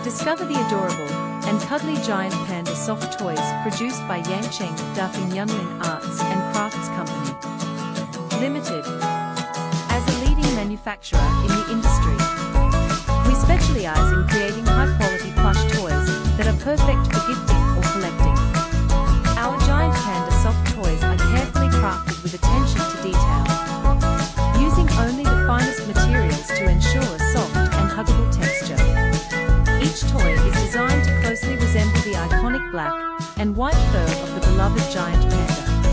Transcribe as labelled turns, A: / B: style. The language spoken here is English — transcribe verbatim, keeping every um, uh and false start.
A: Discover the adorable and cuddly Giant Panda soft toys produced by Yancheng, Dafeng Yunlin Arts and Crafts Company Limited. As a leading manufacturer in the industry, we specialize in creating high-quality plush toys that are perfect for gifting or collecting. Our Giant Panda soft toys are carefully crafted with attention to detail, using only the finest materials to ensure a soft and huggable texture. Each toy is designed to closely resemble the iconic black and white fur of the beloved Giant Panda.